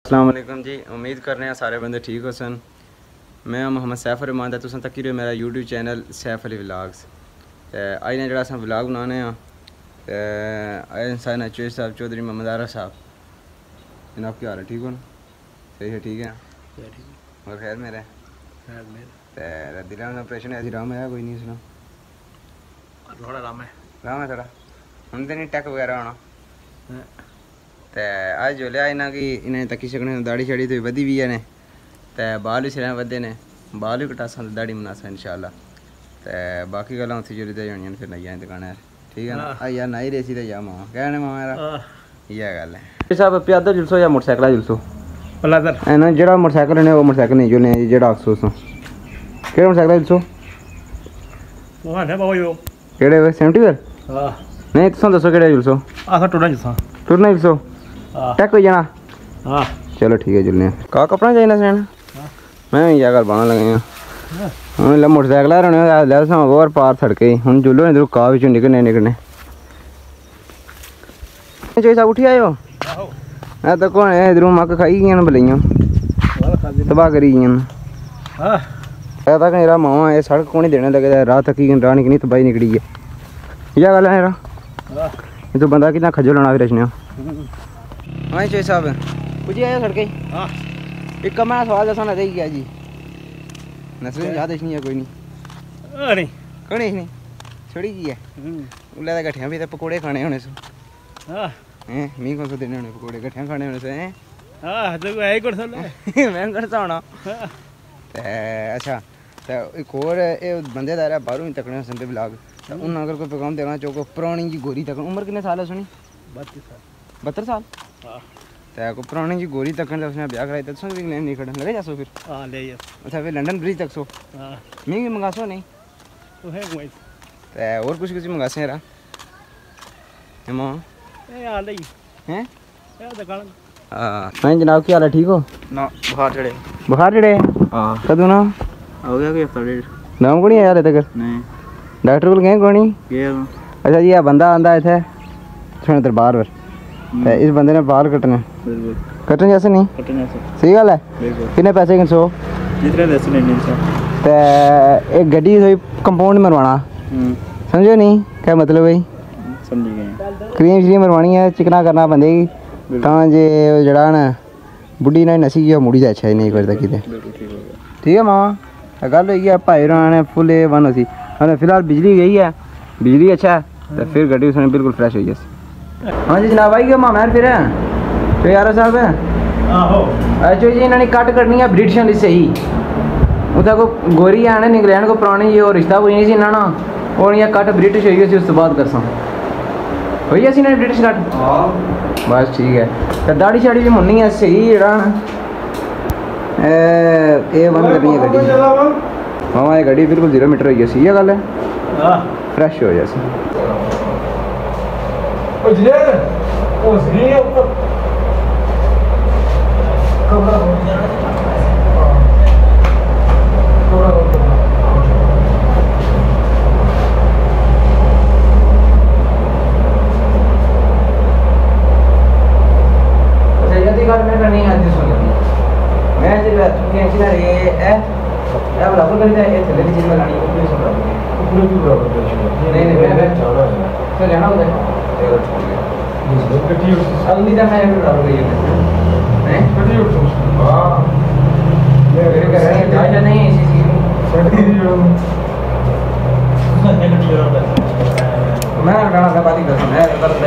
अस्सलाम वालेकुम जी। उम्मीद कर रहे हैं सारे बंदे ठीक हो सन। मैं मोहम्मद सैफ रहमान है, तुम तक ही मेरा YouTube channel Saif Ali vlogs. अज ने जो व्लॉग बनाने साहब नचोई साहब चौधरी मोहम्मद आरा साहब, जनाब क्या हाल है? ठीक हो ना? सही है, ठीक है और खैर मेरे दिल में ऑपरेशन है, राम है कोई नहीं सुना थोड़ा राम है थोड़ा हम तो नहीं टैक वगैरह होना। तो अज जो लिया इन्हें कि इन्हें तकी सकने दाड़ी शाड़ी तो वधी भी है ने, तो बाल भी सिरे वे ने, बाल भी कटासा दाड़ी मनासा इंशाल्लाह। तो बाकी गल्लां उत्थे जुड़ी होनी फिर नहीं आए दुकान ठीक है ना। यार नहीं रेसी तो या मामा कहने मामा यार इ'यै गल है साहब। प्यादा जुलसो या मोटरसाइकिल जुलसो? है ना जेड़ा मोटरसाइकिल ने वो मोटरसाइकिल नहीं जुलने जेड़ा अफसोस हो केड़ा मोटरसाइकिल जुलसो? केड़े 70 वेयर नहीं तुम दसो केड़े जुलसो? टुरना जुलसो टैक हो जाना। चलो ठीक है जुलने का कपड़ा चाहिए सैन मैं इ'यै गल पाना लगे हूँ मोटरसाइकिल रहने और पार सड़के हूँ जुलो इधर का बिचों निकलने चाहिए साहब उठी आए हो है तो कौन है इधरों मक्क खाई गई बलियां तबाह करी गई तक मेरा मावा ये सड़क को नहीं देने लगे राह तक राह निकली तबाही निकली है यह गल है मेरा ये तो बंदा कितना खजल होना फिर रचने। हाँ जी साहब पुजी आए सड़के एक मैं सवाल दसा रही गया जी नस्ल याद नहीं है कोई नहीं कौन नहीं छोड़ी की है उल्ला तो गठिया भी तो पकौड़े खाने होने से हैं मी कौन सा देने होने पकौड़े गठिया खाने होने से हैं मैं करता होना। अच्छा तो एक और बंदे दा बाहरों ही तकने संदे ब्लॉग उन्हें अगर कोई पैगाम देना चाहो पुरानी जी गोरी तक उम्र कितने साल है सुनी? 32 साल तो पुरानी जी गोरी तक उसने ब्याह कराई तो नहीं खड़ा लगे जा सो फिर अच्छा फिर लंदन ब्रिज तक सो महंगी मंगा सो नहीं तो और कुछ मंगा से यार हैं? हाँ जनाब क्या हाल है? ठीक हो ना? बुखार चढ़े कदू ना हो गया कोई हफ्ता डेढ़ नाम को नहीं आया तक नहीं डॉक्टर को गए कोनी? अच्छा जी बंदा आंदा इतने सुन दरबार पर तो इस बंदे ने बाल कटने जैसे नहीं सही गल है कितने पैसे किन तो एक गड्डी थोड़ी कंपाउंड मरवाना समझो नहीं क्या मतलब भाई क्रीम श्रीम मरवानी है चिकना करना बंदे की जे जड़ा ना बुढ़ी ना नसी गया मुड़ी तो अच्छा ही नहीं करता कि ठीक है मामा गल हुई है भाई ने फुल वन होती हाँ फिलहाल बिजली गई है बिजली अच्छा है तो फिर गड्डी उसने बिल्कुल फ्रेश हो गई। हाँ जी जनाब आई गया मामा फिर तो यार साहब अच्छा जी इन्होंने कट करनी है ब्रिटिश वाली सही उतना को गोरी आने इंग्लैंड को पुरानी जी और रिश्ता कोई नहीं सी ना और यहाँ कट ब्रिटिश हो गई उस तो बाद कर हो गया ना ब्रिटिश कट बस ठीक है तो दाड़ी शाड़ी भी मुन्नी है सही जरा ये बंद करनी है गड्डी मामा ये गड्डी बिल्कुल 0 मीटर हो गई सही है गल है फ्रेश हो जैसे करनी है मैं बराबर कर थले की चीज में लानी है सुन रहा नहीं जाना उधर अगली तक मैं बराबर गई है नहीं ऐसी मैं गाना था बात ही करता मैं बस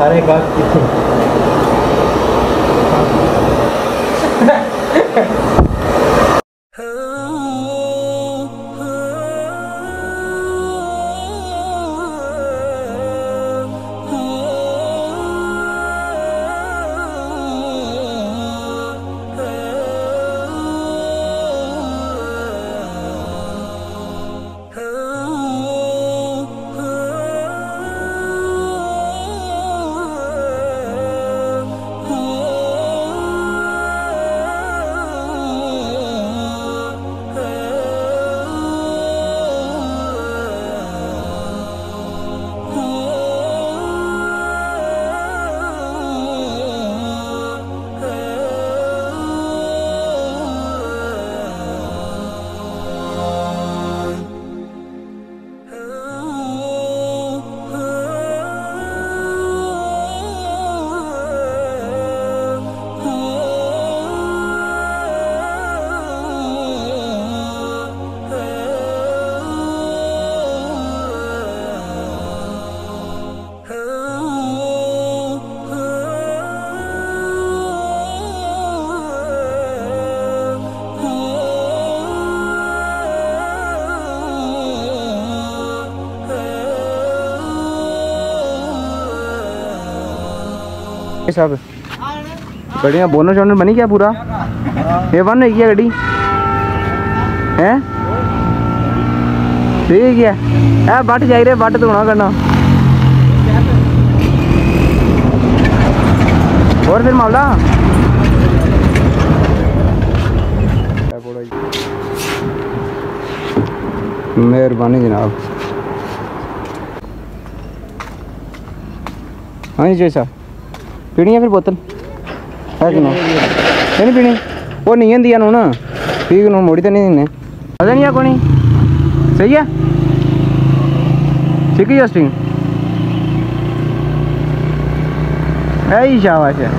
सारे गाहक कितने सब गड्डियां बोनर शोनर बनी क्या पूरा ये बन है क्या गड्डी है ठीक है बट जाई रहे बट धोना करना और फिर मामला मेहरबानी जनाब। हाँ जी जैसा पीनी है फिर बोतल है कि नहीं पीनी वो नहीं दिया ना ठीक है मोड़ी तो नहीं दिने अरे नहीं को नहीं सही है ठीक है जस्टिंग है शाबाश है।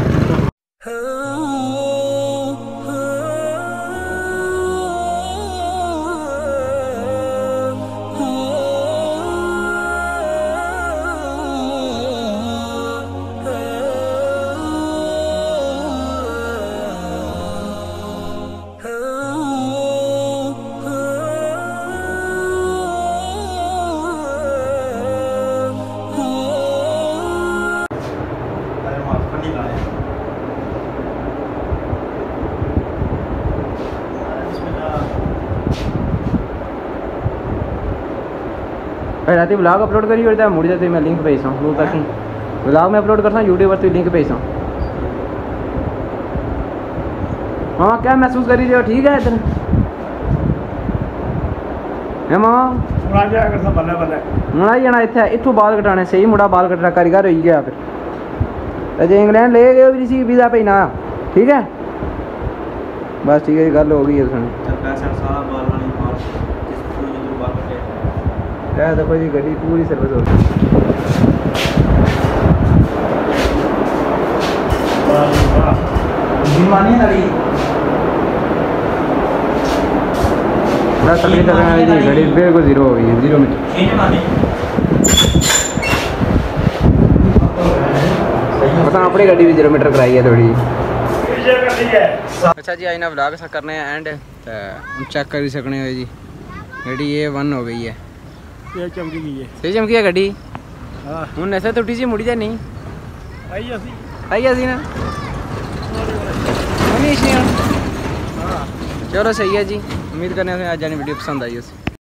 रात ब्लॉग अपलोड करी और मुड़ जाते मैं लिंक भेजता हूँ तक ब्लॉग में अपलोड करता हूँ यूट्यूब पर तो लिंक भेजता हूँ। मामा क्या महसूस करी रहे हो ठीक है इधर है मामा मुड़ा जाना इतना इतों बाल कटाने सही मुड़ा बाल कटना कारीगर हो गया फिर अजय इंग्लैंड ले गए भी सी वीज़ा भेजना ठीक है बस ठीक है गल हो गई है देखो जी गड्डी पूरी सर्विस हो गई तकलीफ गड्डी बिल्कुल जीरो हो गई है 0 मीटर पता अपनी गड्डी भी 0 मीटर कराई है थोड़ी। अच्छा जी आई ना व्लॉग करने एंड चेक कर सकने हो जी गड्डी ये 1 हो गई है चमकी गई है सही चमकी है गड्डी हूँ ऐसे टुटी सी मुड़ी जा नहीं आई असी ना चलो सही है जी उम्मीद करने अज जानी वीडियो पसंद आई उस